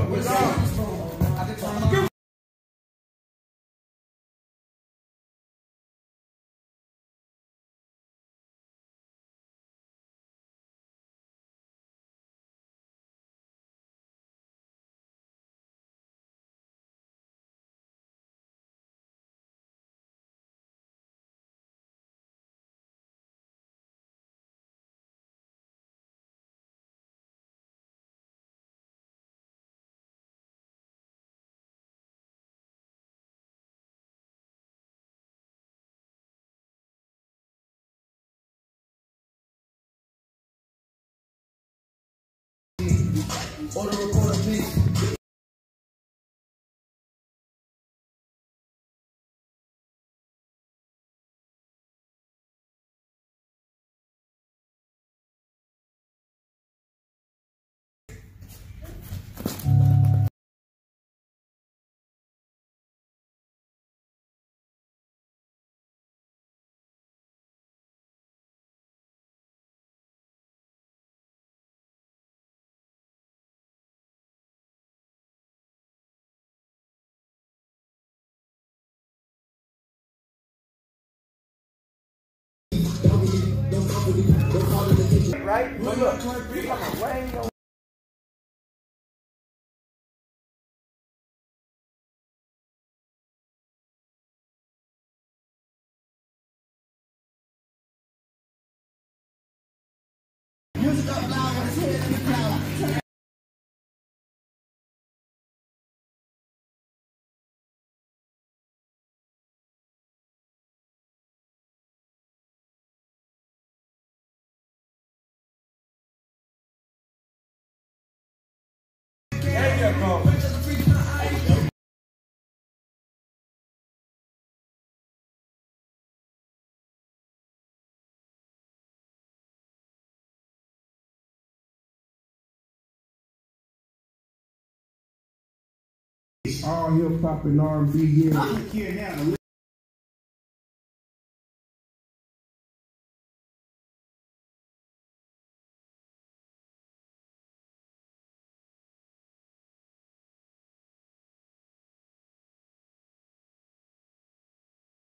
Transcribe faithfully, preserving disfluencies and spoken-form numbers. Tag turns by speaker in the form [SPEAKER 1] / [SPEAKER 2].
[SPEAKER 1] What's up? Order recorder, please. Right? Look, look. Come on, why ain't no music up loud when it's hitting loud. There you go. All hip hop and R and B, yeah.